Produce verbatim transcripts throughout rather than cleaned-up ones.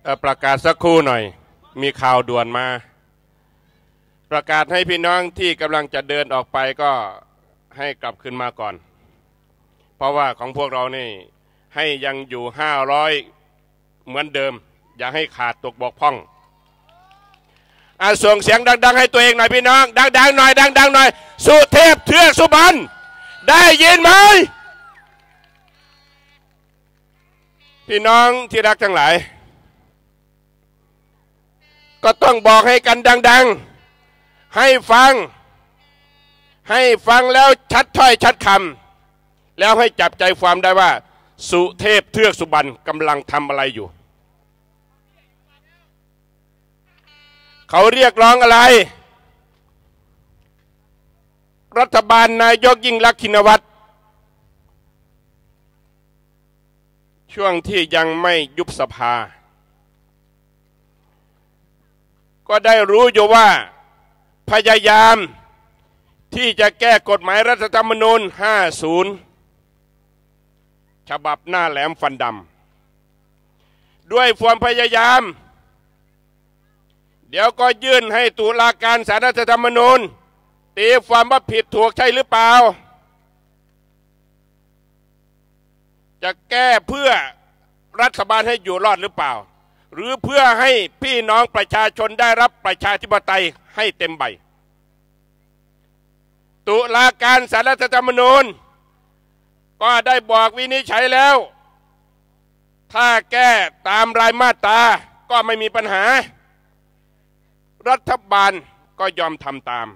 ประกาศสักครู่หน่อยมีข่าวด่วนมาประกาศให้พี่น้องที่กำลังจะเดินออกไปก็ให้กลับขึ้นมาก่อนเพราะว่าของพวกเรานี่ให้ยังอยู่ห้าร้อยเหมือนเดิมอย่าให้ขาดตกบกพร่องอ่ะส่งเสียงดังๆให้ตัวเองหน่อยพี่น้องดังๆหน่อยดังๆหน่อยสุเทพเทือกสุบรรณได้ยินไหมพี่น้องที่รักทั้งหลายก็ต้องบอกให้กันดังๆให้ฟังให้ฟังแล้วชัดถ้อยชัดคำแล้วให้จับใจความได้ว่าสุเทพเทือกสุบรรณกำลังทำอะไรอยู่เขาเรียกร้องอะไรรัฐบาลนายกยิ่งลักษณ์ชินวัตรช่วงที่ยังไม่ยุบสภาก็ได้รู้อยู่ว่าพยายามที่จะแก้กฎหมายรัฐธรรมนูญห้าสิบฉบับหน้าแหลมฟันดำด้วยความพยายามเดี๋ยวก็ยื่นให้ตุลาการศาลรัฐธรรมนูญตีความว่าผิดถูกใช่หรือเปล่าจะแก้เพื่อรัฐบาลให้อยู่รอดหรือเปล่าหรือเพื่อให้พี่น้องประชาชนได้รับประชาธิปไตยให้เต็มใบตุลาการศาลรัฐธรรมนูญก็ได้บอกวินิจฉัยแล้วถ้าแก้ตามรายมาตราก็ไม่มีปัญหารัฐบาลก็ยอมทำตาม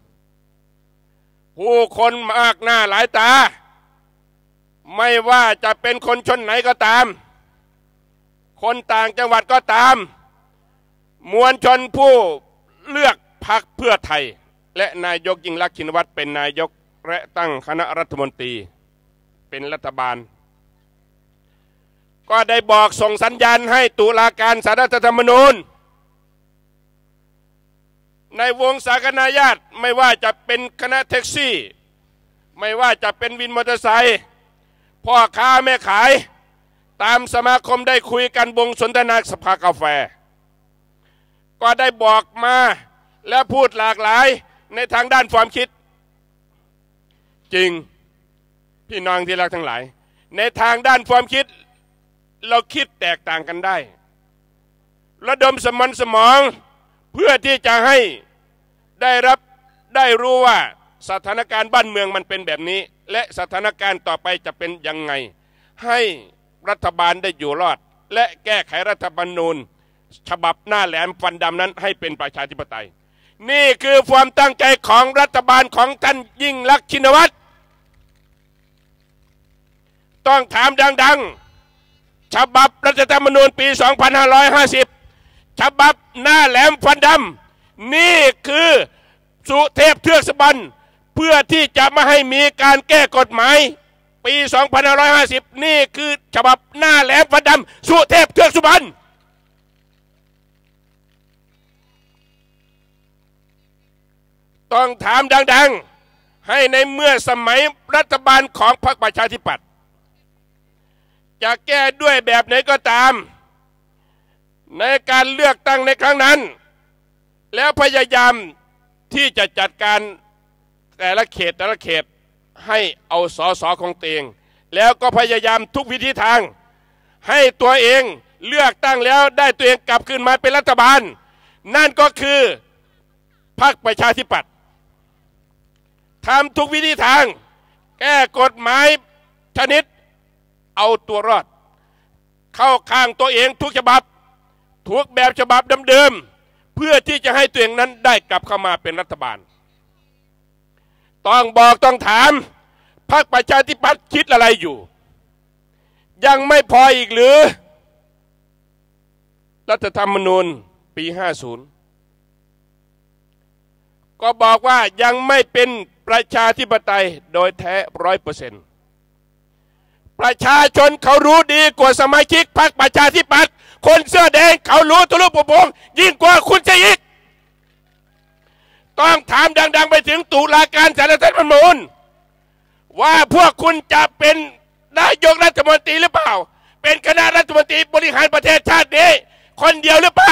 ผู้คนมากหน้าหลายตาไม่ว่าจะเป็นคนชนไหนก็ตามคนต่างจังหวัดก็ตามมวลชนผู้เลือกพรรคเพื่อไทยและนายกยิ่งลักษณ์ชินวัตรเป็นนายกและตั้งคณะรัฐมนตรีเป็นรัฐบาลก็ได้บอกส่งสัญญาณให้ตุลาการศาลรัฐธรรมนูญในวงสาธารณญาติไม่ว่าจะเป็นคณะแท็กซี่ไม่ว่าจะเป็นวินมอเตอร์ไซค์พ่อค้าแม่ขายตามสมาคมได้คุยกันวงสนทนาสภากาแฟก็ได้บอกมาและพูดหลากหลายในทางด้านความคิดจริงพี่น้องที่รักทั้งหลายในทางด้านความคิดเราคิดแตกต่างกันได้ระดมสมองสมองเพื่อที่จะให้ได้รับได้รู้ว่าสถานการณ์บ้านเมืองมันเป็นแบบนี้และสถานการณ์ต่อไปจะเป็นยังไงให้รัฐบาลได้อยู่รอดและแก้ไขรัฐธรรมนูญฉบับหน้าแหลมฟันดำนั้นให้เป็นประชาธิปไตยนี่คือความตั้งใจของรัฐบาลของท่านยิ่งลักษณ์ชินวัตรต้องถามดังๆฉบับรัฐธรรมนูญปีสองพันห้าร้อยห้าสิบฉบับหน้าแหลมฟันดำนี่คือสุเทพเทือกสุบรรณเพื่อที่จะไม่ให้มีการแก้กฎหมายปีสองพันห้าร้อยห้าสิบนี่คือฉบับหน้าแหลมฟันดำสุเทพเทือกสุบรรณต้องถามดังๆให้ในเมื่อสมัยรัฐบาลของพรรคประชาธิปัตย์จะแก้ด้วยแบบไหนก็ตามในการเลือกตั้งในครั้งนั้นแล้วพยายามที่จะจัดการแต่ละเขตแต่ละเขตให้เอาสสของตัวเองแล้วก็พยายามทุกวิธีทางให้ตัวเองเลือกตั้งแล้วได้ตัวเองกลับขึ้นมาเป็นรัฐบาลนั่นก็คือพรรคประชาธิปัตย์ทำทุกวิธีทางแก้กฎหมายชนิดเอาตัวรอดเข้าข้างตัวเองทุกฉบับทุกแบบฉบับเดิมๆเพื่อที่จะให้ตัวเองนั้นได้กลับเข้ามาเป็นรัฐบาลต้องบอกต้องถามพรรคประชาธิปัตย์คิดอะไรอยู่ยังไม่พออีกหรือรัฐธรรมนูญปีห้าสิบก็บอกว่ายังไม่เป็นประชาธิปไตยโดยแท้ร้อยเปอร์เซ็นต์ประชาชนเขารู้ดีกว่าสมาชิกพรรคประชาธิปัตย์คนเสื้อแดงเขารู้ทะลุปุโปร่งยิ่งกว่าคุณจะอีกต้องถามดังๆไปถึงตุลาการศาลรัฐธรรมนูญว่าพวกคุณจะเป็นนายกรัฐมนตรีหรือเปล่าเป็นคณะรัฐมนตรีบริหารประเทศชาตินี้คนเดียวหรือเปล่า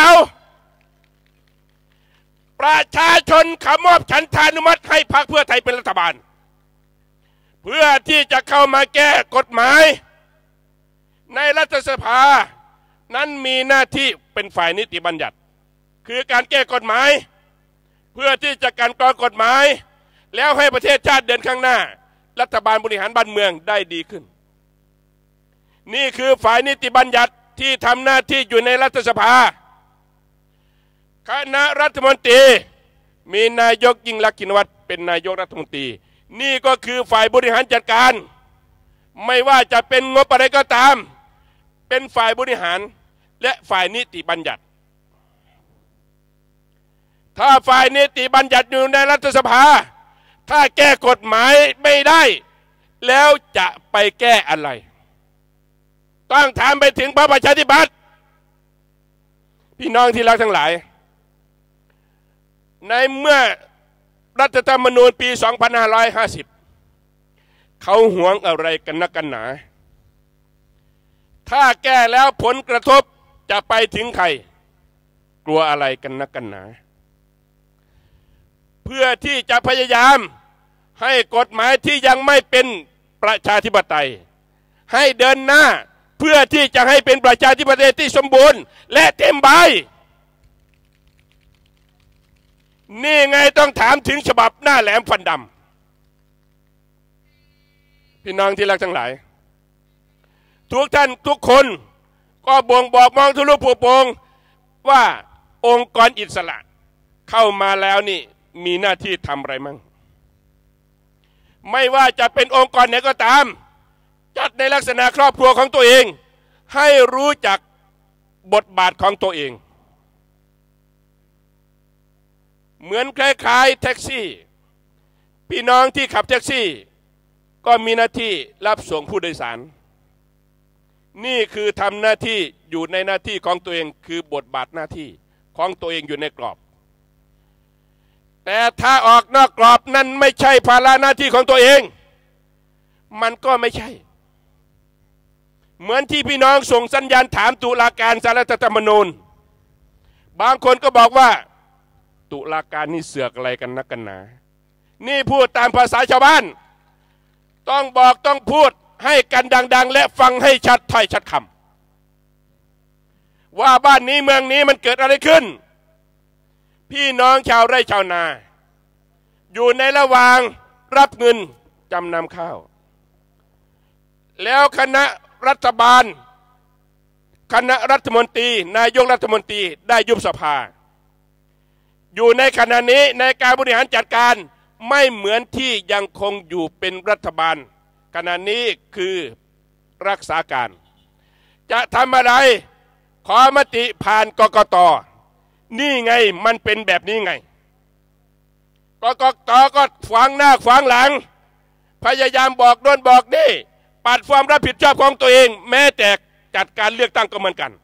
ประชาชนขมอบฉันทานุมัติให้พรรคเพื่อไทยเป็นรัฐบาลเพื่อที่จะเข้ามาแก้กฎหมายในรัฐสภานั้นมีหน้าที่เป็นฝ่ายนิติบัญญัติคือการแก้กฎหมายเพื่อที่จะการกรองกฎหมายแล้วให้ประเทศชาติเดินข้างหน้ารัฐบาลบริหารบ้านเมืองได้ดีขึ้นนี่คือฝ่ายนิติบัญญัติที่ทำหน้าที่อยู่ในรัฐสภาคณะรัฐมนตรีมีนายกยิ่งลักษณ์ชินวัตรเป็นนายกรัฐมนตรีนี่ก็คือฝ่ายบริหารจัดการไม่ว่าจะเป็นงบอะไรก็ตามเป็นฝ่ายบริหารและฝ่ายนิติบัญญัติถ้าฝ่ายนิติบัญญัติอยู่ในรัฐสภาถ้าแก้กฎหมายไม่ได้แล้วจะไปแก้อะไรต้องถามไปถึงพรรคประชาธิปัตย์พี่น้องที่รักทั้งหลายในเมื่อรัฐธรรมนูญปีสองพันห้าร้อยห้าสิบเขาหวงอะไรกันนักกันหนาถ้าแก้แล้วผลกระทบจะไปถึงใครกลัวอะไรกันนักกันหนาเพื่อที่จะพยายามให้กฎหมายที่ยังไม่เป็นประชาธิปไตยให้เดินหน้าเพื่อที่จะให้เป็นประชาธิปไตยที่สมบูรณ์และเต็มใบนี่ไงต้องถามถึงฉบับหน้าแหลมฟันดำพี่น้องที่รักทั้งหลายทุกท่านทุกคนก็บ่งบอกมองทะลุโปร่งว่าองค์กรอิสระเข้ามาแล้วนี่มีหน้าที่ทำอะไรมั่งไม่ว่าจะเป็นองค์กรไหนก็ตามจัดในลักษณะครอบครัวของตัวเองให้รู้จักบทบาทของตัวเองเหมือนคล้ายๆแท็กซี่พี่น้องที่ขับแท็กซี่ก็มีหน้าที่รับส่งผู้โดยสารนี่คือทำหน้าที่อยู่ในหน้าที่ของตัวเองคือบทบาทหน้าที่ของตัวเองอยู่ในกรอบแต่ถ้าออกนอกกรอบนั้นไม่ใช่ภาระหน้าที่ของตัวเองมันก็ไม่ใช่เหมือนที่พี่น้องส่งสัญญาณถามตุลาการศาลรัฐธรรมนูญบางคนก็บอกว่าตุลาการนี่เสือกอะไรกันนักกันหนานี่พูดตามภาษาชาวบ้านต้องบอกต้องพูดให้กันดังๆและฟังให้ชัดถ้อยชัดคำว่าบ้านนี้เมืองนี้มันเกิดอะไรขึ้นพี่น้องชาวไร่ชาวนาอยู่ในระหว่างรับเงินจำนำข้าวแล้วคณะรัฐบาลคณะรัฐมนตรีนายกรัฐมนตรีได้ยุบสภาอยู่ในขณะนี้ในการบริหารจัดการไม่เหมือนที่ยังคงอยู่เป็นรัฐบาลขณะนี้คือรักษาการจะทำอะไรขอมติผ่านกกต.นี่ไงมันเป็นแบบนี้ไงกกต.ก็ขวางหน้าขวางหลังพยายามบอกโน่นบอกนี่ปัดความรับผิดชอบของตัวเองแม้แต่จัดการเลือกตั้งก็เหมือนกัน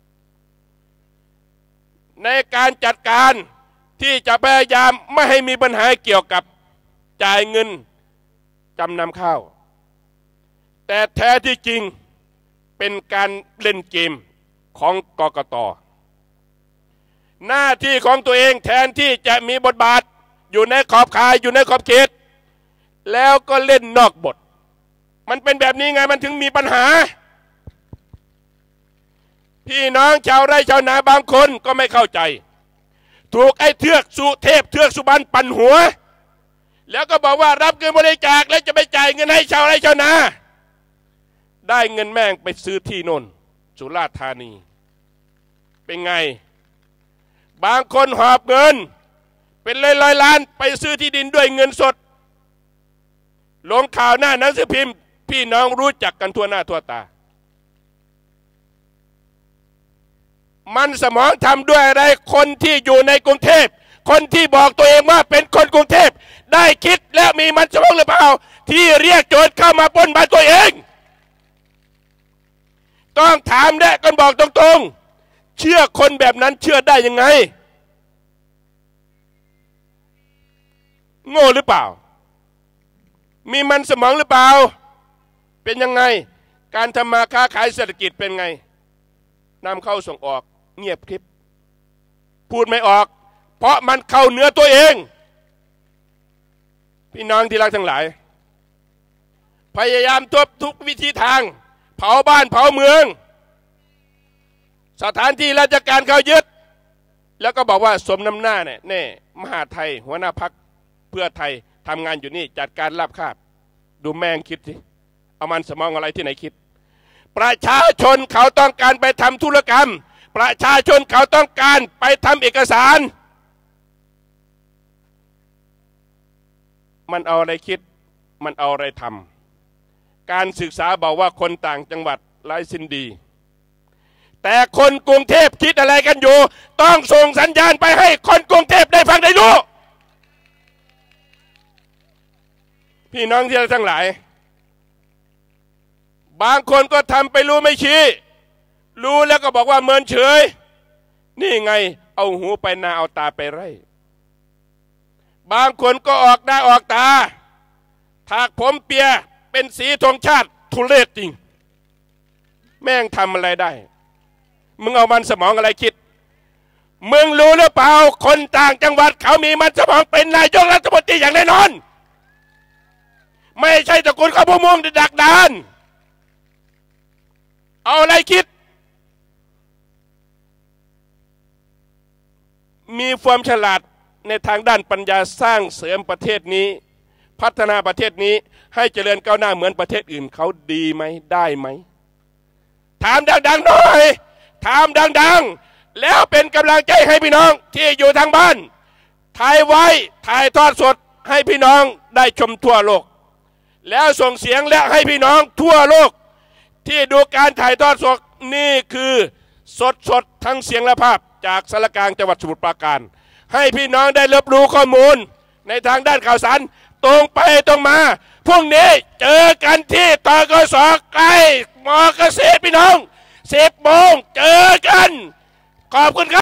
ในการจัดการที่จะพยายามไม่ให้มีปัญหาเกี่ยวกับจ่ายเงินจำนำข้าวแต่แท้ที่จริงเป็นการเล่นเกมของกกต.หน้าที่ของตัวเองแทนที่จะมีบทบาทอยู่ในขอบข่ายอยู่ในขอบเขตแล้วก็เล่นนอกบทมันเป็นแบบนี้ไงมันถึงมีปัญหาพี่น้องชาวไร่ชาวนาบางคนก็ไม่เข้าใจถูกไอ้เทือกสุเทพเทือกสุบรรณปั่นหัวแล้วก็บอกว่ารับเงินบริจาคแล้วจะไปจ่ายเงินให้ชาวไร่ชาวนาได้เงินแม่งไปซื้อที่โน่นสุราษฎร์ธานีเป็นไงบางคนหอบเงินเป็นร้อยร้อยล้านไปซื้อที่ดินด้วยเงินสดลงข่าวหน้าหนังสือพิมพ์พี่น้องรู้จักกันทั่วหน้าทั่วตามันสมองทำด้วยอะไรคนที่อยู่ในกรุงเทพคนที่บอกตัวเองว่าเป็นคนกรุงเทพได้คิดและมีมันสมองหรือเปล่าที่เรียกโจรเข้ามาปล้นบ้านตัวเองต้องถามและกันบอกตรงๆเชื่อคนแบบนั้นเชื่อได้ยังไงโง่หรือเปล่ามีมันสมองหรือเปล่าเป็นยังไงการทำมาค้าขายเศรษฐกิจเป็นไงนำเข้าส่งออกเงียบคลิปพูดไม่ออกเพราะมันเข้าเนื้อตัวเองพี่น้องที่รักทั้งหลายพยายามทุบทุกวิธีทางเผาบ้านเผาเมืองสถานที่ราชการเขายึดแล้วก็บอกว่าสมน้ำหน้าเนี่ยแน่มหาไทยหัวหน้าพรรคเพื่อไทยทำงานอยู่นี่จัดการราบคาบดูแม่งคิดสิเอามันสมองอะไรที่ไหนคิดประชาชนเขาต้องการไปทำธุรกรรมประชาชนเขาต้องการไปทำเอกสารมันเอาอะไรคิดมันเอาอะไรทำการศึกษาบอกว่าคนต่างจังหวัดไร้สิ้นดีแต่คนกรุงเทพคิดอะไรกันอยู่ต้องส่งสัญญาณไปให้คนกรุงเทพได้ฟังได้รู้พี่น้องที่ทั้งหลายบางคนก็ทำไปรู้ไม่ชี้รู้แล้วก็บอกว่าเมินเฉยนี่ไงเอาหูไปนาเอาตาไปไร่บางคนก็ออกหน้าออกตาถากผมเปียเป็นสีธงชาติทุเรศจริงแม่งทำอะไรได้มึงเอามันสมองอะไรคิดมึงรู้หรือเปล่าคนต่างจังหวัดเขามีมันสมองเป็นนายกรัฐมนตรีอย่างแน่นอนไม่ใช่ตระกูลข้าวม่วงดักดานเอาอะไรคิดมีความฉลาดในทางด้านปัญญาสร้างเสริมประเทศนี้พัฒนาประเทศนี้ให้เจริญก้าวหน้าเหมือนประเทศอื่นเขาดีไหมได้ไหมถามดังๆหน่อยถามดังๆแล้วเป็นกำลังใจให้พี่น้องที่อยู่ทางบ้านถ่ายไว้ถ่ายทอดสดให้พี่น้องได้ชมทั่วโลกแล้วส่งเสียงและให้พี่น้องทั่วโลกที่ดูการถ่ายทอดสดนี่คือสดสดทั้งเสียงและภาพจากสารกลางจังหวัดสมุทรปราการให้พี่น้องได้รับรู้ข้อมูลในทางด้านข่าวสารตรงไปตรงมาพรุ่งนี้เจอกันที่ตกส.ใกล้มอเกษตรพี่น้องสิบโมงเจอกันขอบคุณครับ